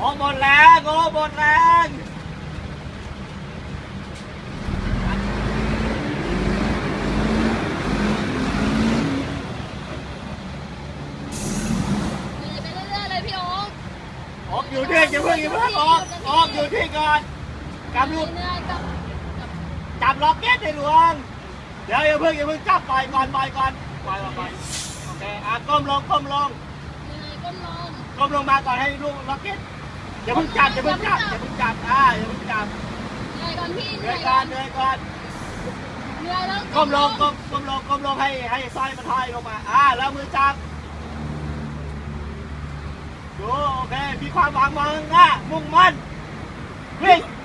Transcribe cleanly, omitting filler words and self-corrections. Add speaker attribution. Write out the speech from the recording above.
Speaker 1: โอ้หมดแรงโอ้หมดแรงออกอยู่ที่อย่าเพิ่งออกอยู่ที่ก่อนกำลูกจับล็อกเก็ตในหลวงเดี๋ยวอย่าเพิ่งจับปล่อยก่อนโอเคก้มลงมาก่อนให้ลูกล็อกเก็ตอย่าเพิ่งจับอย่าเพิ่งจับเหนื่อยก่อนก้มลงให้สร้อยมันห้อยลงมาแล้วมือจับดูโอเคมีความหวังมองหน้ามุ่งมั่นวิ่ง